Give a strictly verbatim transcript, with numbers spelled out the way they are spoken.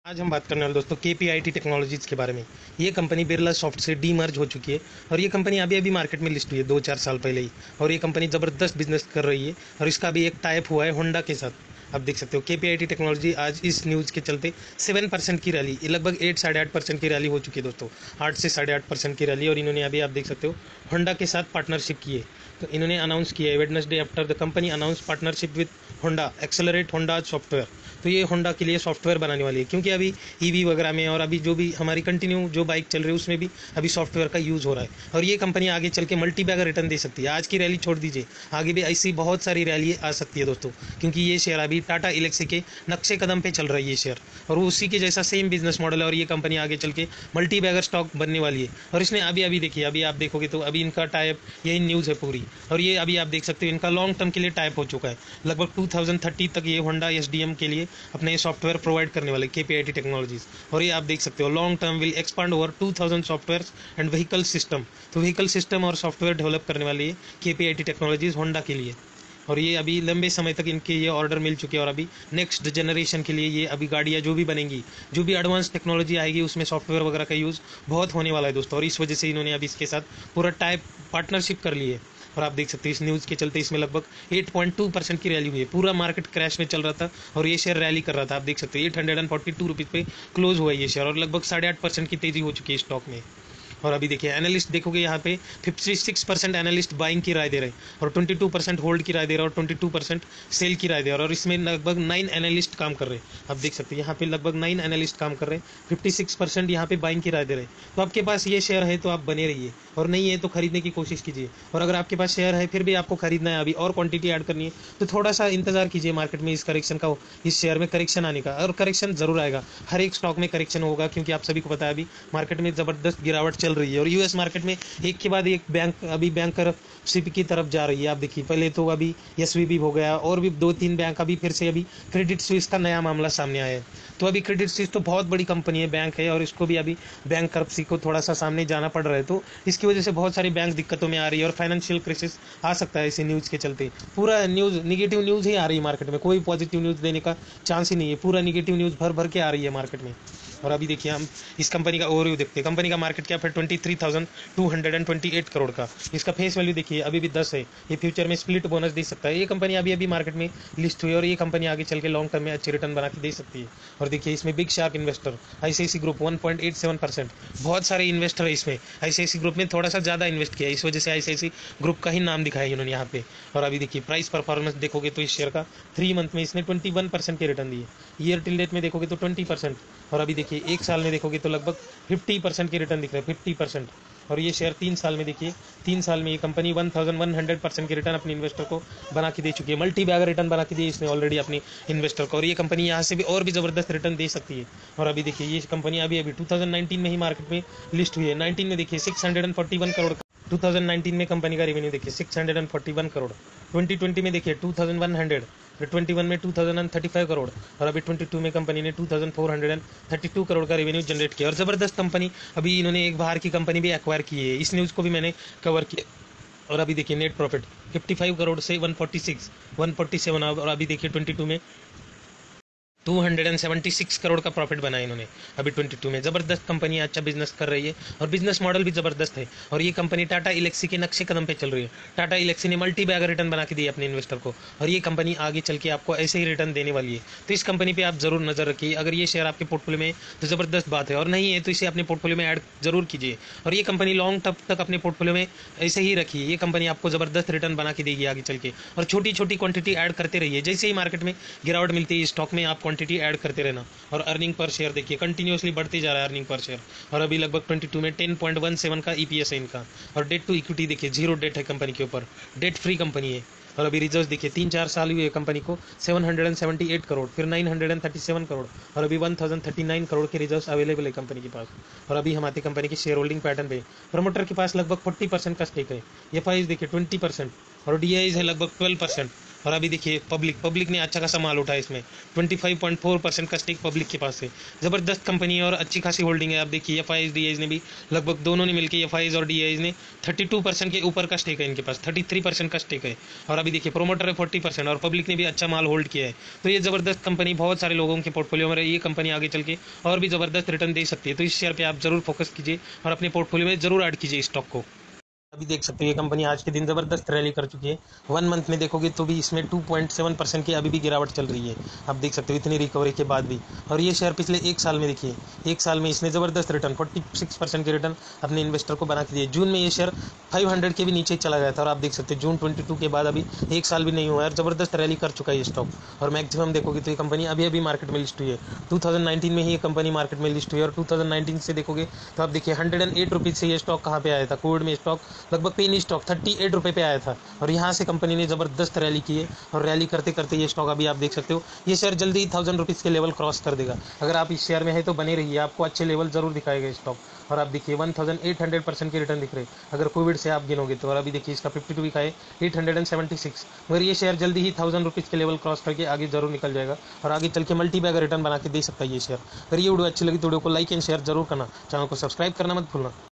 आज हम बात करने वाले दोस्तों के पी आई टी टेक्नोलॉजीज़ के बारे में। ये कंपनी बिरला सॉफ्ट से डीमर्ज हो चुकी है और ये कंपनी अभी अभी मार्केट में लिस्ट हुई है दो चार साल पहले ही। और ये कंपनी ज़बरदस्त बिजनेस कर रही है और इसका भी एक टाइप हुआ है होंडा के साथ। आप देख सकते हो के पी आई टी टेक्नोलॉजी आज इस न्यूज़ के चलते सेवन परसेंट की रैली, ये लगभग एट साढ़े आठ परसेंट की रैली हो चुकी है दोस्तों, आठ से साढ़े आठ परसेंट की रैली। और इन्होंने अभी आप देख सकते हो होंडा के साथ पार्टनरशिप की है। तो इन्होंने अनाउंस किया है Wednesday after the company announce partnership with Honda accelerate Honda software. तो ये होंडा के लिए सॉफ्टवेयर बनाने वाली है, क्योंकि अभी ई वी वगैरह में और अभी जो भी हमारी कंटिन्यू जो बाइक चल रही है उसमें भी अभी सॉफ्टवेयर का यूज़ हो रहा है। और ये कंपनी आगे चल के मल्टी बैगर रिटर्न दे सकती है। आज की रैली छोड़ दीजिए, आगे भी ऐसी बहुत सारी रैली आ सकती है दोस्तों, क्योंकि ये शेयर अभी टाटा इलेक्सी के नक्शे कदम पे चल रही है शेयर, और वो उसी के जैसा सेम बिजनेस मॉडल है। और ये कंपनी आगे चल के मल्टी बैगर स्टॉक बनने वाली है। और इसने अभी अभी देखिए, अभी आप देखोगे तो अभी इनका टाइप यही न्यूज़ है पूरी। और ये अभी आप देख सकते हो इनका लॉन्ग टर्म के लिए टाइप हो चुका है। लगभग टू थाउजेंड थर्टी तक ये होंडा एस डी एम के लिए अपने सॉफ्टवेयर प्रोवाइड करने वाले के पी आई टी टेक्नोलॉजीज। और ये आप देख सकते हो long term will expand over two thousand software and vehicle system. तो व्हीकल सिस्टम और सॉफ्टवेयर डेवलप करने वाली है KPIT technologies Honda के लिए। और ये अभी लंबे समय तक इनके ये ऑर्डर मिल चुके हैं और अभी नेक्स्ट जनरेशन के लिए ये अभी गाड़ियाँ जो भी बनेंगी, जो भी एडवांस टेक्नोलॉजी आएगी उसमें सॉफ्टवेयर वगैरह का यूज़ बहुत होने वाला है दोस्तों। और इस वजह से इन्होंने अभी इसके साथ पूरा टाइप पार्टनरशिप कर ली है। और आप देख सकते हैं इस न्यूज़ के चलते इसमें लगभग eight point two percent rally रैली हुई है। पूरा मार्केट क्रैश में चल रहा था और ये शेयर रैली कर रहा था। आप देख सकते हैं eight hundred and forty two rupees पे क्लोज हुआ है ये शेयर, और लगभग साढ़े आठ परसेंट की तेज़ी हो चुकी है स्टॉक में। और अभी देखिए एनालिस्ट देखोगे यहाँ पे fifty six percent analyst buying की राय दे रहे हैं और ट्वेंटी टू परसेंट होल्ड की राय दे रहे हैं और ट्वेंटी टू परसेंट सेल की राय दे रहे हैं। और इसमें लगभग नाइन एनालिस्ट काम कर रहे हैं। आप देख सकते हैं यहाँ पे लगभग नाइन एनालिस्ट काम कर रहे हैं, फिफ्टी सिक्स परसेंट यहाँ पे बाइंग की राय दे रहे हैं। तो आपके पास ये शेयर है तो आप बने रहिए, और नहीं है तो खरीदने की कोशिश कीजिए। और अगर आपके पास शेयर है फिर भी आपको खरीदना है अभी और क्वांटिटी ऐड करनी है तो थोड़ा सा इंतजार कीजिए मार्केट में इस करेक्शन का, इस शेयर में करेक्शन आने का। और करेक्शन जरूर आएगा, हर एक स्टॉक में करेक्शन होगा, क्योंकि आप सभी को पता है अभी मार्केट में जबरदस्त गिरावट चल रही है। और यूएस मार्केट में एक के बाद एक बैंक अभी बैंकरप्सी की तरफ जा रही है। आप देखिए पहले तो अभी एस वी बी हो गया और भी दो तीन बैंक, अभी फिर से अभी क्रेडिट स्विस का नया मामला सामने आया है। तो अभी क्रेडिट स्विस तो बहुत बड़ी कंपनी है, बैंक है, और इसको भी अभी बैंकरप्सी को थोड़ा सा सामने जाना पड़ रहा है। तो इसकी वजह से बहुत सारी बैंक दिक्कतों में आ रही है और फाइनेंशियल क्राइसिस आ सकता है इसी न्यूज़ के चलते। पूरा न्यूज़ निगेटिव न्यूज़ ही आ रही है मार्केट में, कोई पॉजिटिव न्यूज़ देने का चांस ही नहीं है। पूरा निगेटिव न्यूज़ भर भर के आ रही है मार्केट में। और अभी देखिए हम इस कंपनी का ओवरव्यू देखते हैं। कंपनी का मार्केट कैप है twenty three thousand two hundred and twenty eight crore का। इसका फेस वैल्यू देखिए अभी भी दस है। ये फ्यूचर में स्प्लिट बोनस दे सकता है। ये कंपनी अभी अभी मार्केट में लिस्ट हुई है और ये कंपनी आगे चल के लॉन्ग टर्म में अच्छी रिटर्न बना के दे सकती है। और देखिए इसमें big shark investor I C I C group one point eight seven percent, बहुत सारे इन्वेस्टर है इसमें। आई सी आई सी ग्रुप में थोड़ा सा ज़्यादा इन्वेस्ट किया है, इस वजह से आई सी आई सी ग्रुप का ही नाम दिखाया है इन्होंने यहाँ पे। और अभी देखिए प्राइस परफॉर्मेंस देखोगे तो इस शेयर का थ्री मंथ में इसने ट्वेंटी वन परसेंट की रिटर्न दी है। ईयर टिल डेट में देखोगे तो ट्वेंटी परसेंट, और अभी देखिए एक साल में देखोगे तो लगभग फिफ्टी परसेंट की रिटर्न दिख रहा है, फिफ्टी परसेंट। और ये शेयर तीन साल में देखिए, तीन साल में ये company one thousand one hundred percent की रिटर्न अपने इन्वेस्टर को बना के दे चुकी है। मल्टी बैगर रिटर्न बना के दी इसने ऑलरेडी अपनी इन्वेस्टर को, और ये कंपनी यहाँ से भी और भी ज़बरदस्त रिटर्न दे सकती है। और अभी देखिए ये कंपनी अभी अभी टू थाउजेंड नाइनटीन में ही मार्केट में लिस्ट हुई है। नाइनटीन में देखिए six hundred and forty one crore, two thousand nineteen में कंपनी का रेवेन्यू देखिए six hundred and forty one crore, twenty twenty में देखिए टू थाउजेंड वन हंड्रेड, फिर ट्वेंटी वन में two thousand thirty five crore, और अभी ट्वेंटी टू में कंपनी ने two thousand four hundred thirty two crore का रेवेन्यू जनरेट किया। और ज़बरदस्त कंपनी, अभी इन्होंने एक बाहर की कंपनी भी एक्वायर की है, इस न्यूज़ को भी मैंने कवर किया। और अभी देखिए net profit fifty five crore से one forty six, one forty seven, और अभी देखिए ट्वेंटी टू में two hundred seventy six crore का प्रॉफिट बनाया इन्होंने अभी ट्वेंटी टू में। ज़बरदस्त कंपनी अच्छा बिजनेस कर रही है और बिजनेस मॉडल भी ज़बरदस्त है। और ये कंपनी टाटा इलेक्सी के नक्शे कदम पे चल रही है। टाटा इलेक्सी ने मल्टी बैगर रिटर्न बना के दी अपने इन्वेस्टर को, और ये कंपनी आगे चल के आपको ऐसे ही रिटर्न देने वाली है। तो इस कंपनी पर आप जरूर नज़र रखिए। अगर ये शेयर आपके पोर्टफोलियो में तो ज़बरदस्त बात है, और नहीं है तो इसे अपने पोर्टफोलियो में ऐड जरूर कीजिए। और ये कंपनी लॉन्ग टर्म तक अपने पोर्टफोलियो में ऐसे ही रखिए। ये कंपनी आपको ज़बरदस्त रिटर्न बना के देगी आगे चल के। और छोटी छोटी क्वांटिटी ऐड करते रहिए, जैसे ही मार्केट में गिरावट मिलती है स्टॉक में आप क्वांटिटी ऐड करते रहना। और अर्निंग पर शेयर देखिए कंटिन्यूअसली बढ़ते जा रहा है अर्निंग पर शेयर, और अभी लगभग ट्वेंटी टू में टेन पॉइंट वन सेवन का ई पी एस है इनका। और डेट टू इक्विटी देखिए जीरो डेट है कंपनी के ऊपर, डेट फ्री कंपनी है। और अभी रिजर्व देखिए तीन चार साल हुए कंपनी को seven hundred seventy eight crore, फिर nine hundred thirty seven crore, और अभी one thousand thirty nine crore के रिजर्व्स अवेलेबल है कंपनी के पास। और अभी हम आते कंपनी के शेयर होल्डिंग पैटर्न पे, प्रमोटर के पास लगभग फोर्टी परसेंट का स्टेक है, एफ आई देखिए ट्वेंटी परसेंट, और डी आई है लगभग ट्वेल्व परसेंट। और अभी देखिए पब्लिक पब्लिक ने अच्छा खासा माल उठाया इसमें, twenty five point four percent का स्टेक पब्लिक के पास है। ज़बरदस्त कंपनी है और अच्छी खासी होल्डिंग है। आप देखिए एफ आई डी ने भी लगभग दोनों ने मिलकर, एफ आई और डी ने थर्टी टू परसेंट के ऊपर का स्टेक है इनके पास, थर्टी थ्री परसेंट का स्टेक है। और अभी देखिए प्रोमोटर है फोर्टी परसेंट और पब्लिक ने भी अच्छा माल होल्ड किया है। तो ये ज़बरदस्त कंपनी बहुत सारे लोगों के पोर्टफोलियो में, ये कंपनी आगे चल के और भी ज़बरदस्त रिटर्न दे सकती है। तो इस शेयर पर आप जरूर फोकस कीजिए और अपने पोर्टफोलियो में जरूर ऐड कीजिए स्टॉक को। अभी देख सकते हो ये कंपनी आज के दिन ज़बरदस्त रैली कर चुकी है। वन मंथ में देखोगे तो भी इसमें टू पॉइंट सेवन परसेंट की अभी भी गिरावट चल रही है। आप देख सकते हो इतनी रिकवरी के बाद भी। और ये शेयर पिछले एक साल में देखिए, एक साल में इसने ज़बरदस्त रिटर्न फोर्टी सिक्स परसेंट के रिटर्न अपने इन्वेस्टर को बना के दिए। जून में ये शेयर फाइव हंड्रेड के भी नीचे चला गया था और आप देख सकते हो जून ट्वेंटी टू के बाद अभी एक साल भी नहीं हुआ है और ज़बरदस्त रैली कर चुका है ये स्टॉक। और मैक्सिमम देखोगे तो ये कंपनी अभी अभी मार्केट में लिस्ट हुई है। टू थाउजेंड नाइनटीन में ही ये कंपनी मार्केट में लिस्ट हुई है और टू थाउजेंड नाइनटीन से देखोगे तो आप देखिए हंड्रेड एंड एट रुपीज़ से ये स्टॉक कहाँ पे आया था, कोविड में स्टॉक लगभग पेनी स्टॉक थर्टी एट रुपये पे आया था। और यहाँ से कंपनी ने ज़बरदस्त रैली की है और रैली करते करते ये स्टॉक अभी आप देख सकते हो ये शेयर जल्दी ही थाउजेंड रुपीज़ के लेवल क्रॉस कर देगा। अगर आप इस शेयर में है तो बने रहिए, आपको अच्छे लेवल जरूर दिखाएगा स्टॉक। और आप देखिए one thousand eight hundred percent के रिटर्न दिख रहे हैं अगर कोविड से आप गिनोगे तो। और अभी देखिए इसका फिफ्टी टू भी खाए eight hundred and seventy six, मगर ये शेयर जल्दी ही थाउजेंड रुपीज़ के लेवल क्रॉस करके आगे जरूर निकल जाएगा और आगे चल के मल्टी बैग रिटर्न बना के दे सकता है ये शेयर। अगर ये वीडियो अच्छी लगी तो वीडियो को लाइक एंड शेयर जरूर करना, चैनल को सब्सक्राइब करना मत भूलना।